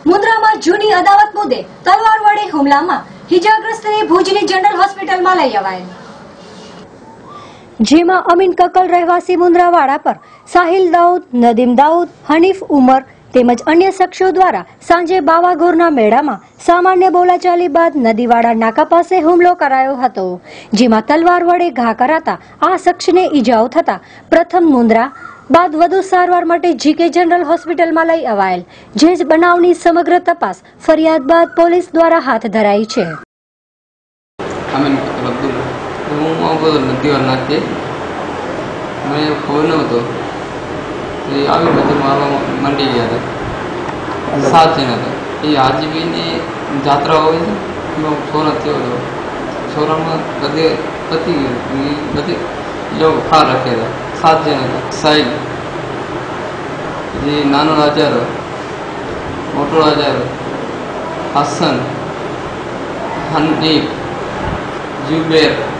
મુન્દ્રામાં જૂની અદાવત મુદ્દે તલવાર વડે હુમલામાં ઈજાગ્રસ્તને ભુજની જનરલ હોસ્પિટલમાં લઈ અવાયેલ, જેમાં અમીન કકલ રહેવાસી મુન્દ્રાવાડા પર સાહિલ દાઉદ, નદીમ દાઉદ, હનીફ ઉમર તેમજ અન્ય શખ્સો દ્વારા સાંજે બાવાગોરના મેળામાં સામાન્ય બોલાચાલી બાદ નદીવાડા નાકા પાસે હુમલો કરાયો હતો, જેમાં તલવાર વડે ઘા કરાતા આ શખ્સને ઈજાઓ થતા પ્રથમ મુન્દ્રા બાદ વધુ સારવાર માટે જીકે જનરલ હોસ્પિટલમાં લઈ અવાયેલ, જે બનાવની સમગ્ર તપાસ ફરિયાદ બાદ પોલીસ દ્વારા હાથ ધરાઈ છે। मंडी गया था, 7 जना था। ये आजीवी ने यात्रा हो गई थी, सोना थे सोना में बदे लोग खा रखे थे, 7 जना था। साइड जी नानो राजारो, मोटो राजारो, हसन, हनीफ, जुबेर